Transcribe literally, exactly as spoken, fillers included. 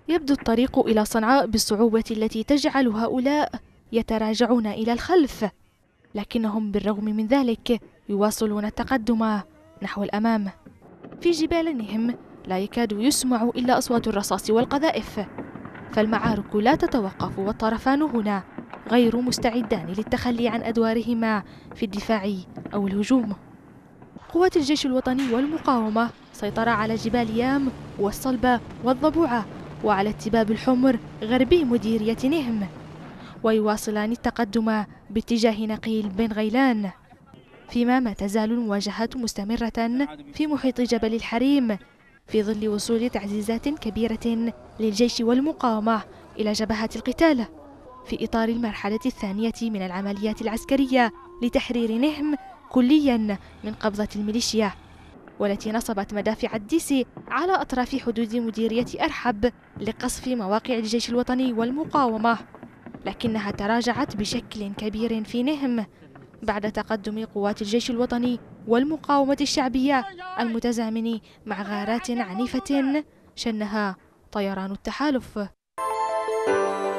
يبدو الطريق إلى صنعاء بالصعوبة التي تجعل هؤلاء يتراجعون إلى الخلف، لكنهم بالرغم من ذلك يواصلون التقدم نحو الأمام. في جبال نهم لا يكاد يسمع إلا أصوات الرصاص والقذائف، فالمعارك لا تتوقف والطرفان هنا غير مستعدان للتخلي عن أدوارهما في الدفاع أو الهجوم. قوات الجيش الوطني والمقاومة سيطرة على جبال يام والصلبة والضبوعة وعلى التباب الحمر غربي مديرية نهم، ويواصلان التقدم باتجاه نقيل بن غيلان، فيما ما تزال المواجهات مستمرة في محيط جبل الحريم في ظل وصول تعزيزات كبيرة للجيش والمقاومة إلى جبهة القتال في إطار المرحلة الثانية من العمليات العسكرية لتحرير نهم كليا من قبضة الميليشيا، والتي نصبت مدافع الديسي على أطراف حدود مديرية أرحب لقصف مواقع الجيش الوطني والمقاومة، لكنها تراجعت بشكل كبير في نهم بعد تقدم قوات الجيش الوطني والمقاومة الشعبية المتزامن مع غارات عنيفة شنها طيران التحالف.